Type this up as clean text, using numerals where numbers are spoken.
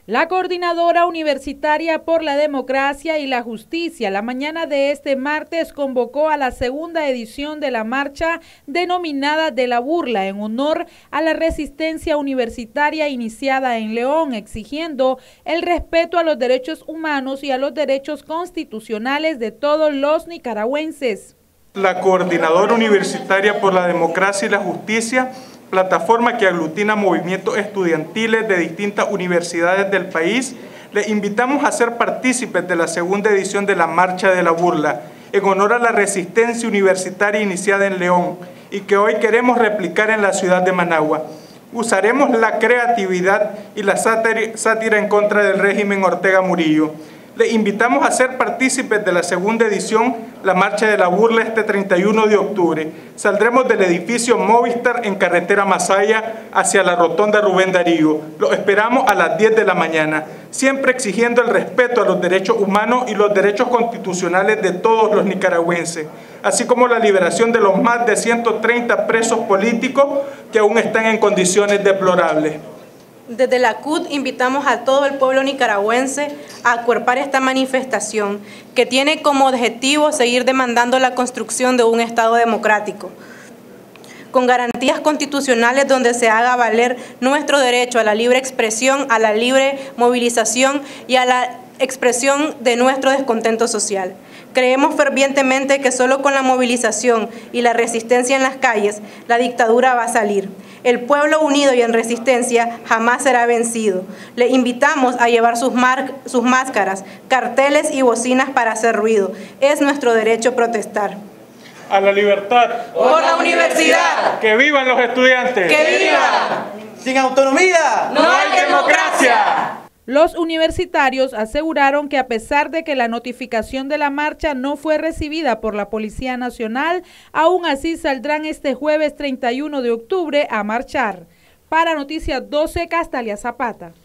La Coordinadora Universitaria por la Democracia y la Justicia la mañana de este martes convocó a la segunda edición de la marcha denominada de la burla en honor a la resistencia universitaria iniciada en León, exigiendo el respeto a los derechos humanos y a los derechos constitucionales de todos los nicaragüenses. La Coordinadora Universitaria por la Democracia y la Justicia, plataforma que aglutina movimientos estudiantiles de distintas universidades del país, les invitamos a ser partícipes de la segunda edición de la Marcha de la Burla, en honor a la resistencia universitaria iniciada en León y que hoy queremos replicar en la ciudad de Managua. Usaremos la creatividad y la sátira en contra del régimen Ortega Murillo. Les invitamos a ser partícipes de la segunda edición, la Marcha de la Burla, este 31 de octubre. Saldremos del edificio Movistar en carretera Masaya hacia la rotonda Rubén Darío. Los esperamos a las 10 de la mañana, siempre exigiendo el respeto a los derechos humanos y los derechos constitucionales de todos los nicaragüenses, así como la liberación de los más de 130 presos políticos que aún están en condiciones deplorables. Desde la CUT invitamos a todo el pueblo nicaragüense a acuerpar esta manifestación que tiene como objetivo seguir demandando la construcción de un Estado democrático, con garantías constitucionales donde se haga valer nuestro derecho a la libre expresión, a la libre movilización y a la expresión de nuestro descontento social. Creemos fervientemente que solo con la movilización y la resistencia en las calles, la dictadura va a salir. El pueblo unido y en resistencia jamás será vencido. Le invitamos a llevar sus máscaras, carteles y bocinas para hacer ruido. Es nuestro derecho protestar. A la libertad. ¡Por la universidad! ¡Que vivan los estudiantes! ¡Que viva! ¡Sin autonomía no hay democracia! Los universitarios aseguraron que a pesar de que la notificación de la marcha no fue recibida por la Policía Nacional, aún así saldrán este jueves 31 de octubre a marchar. Para Noticias 12, Castalia Zapata.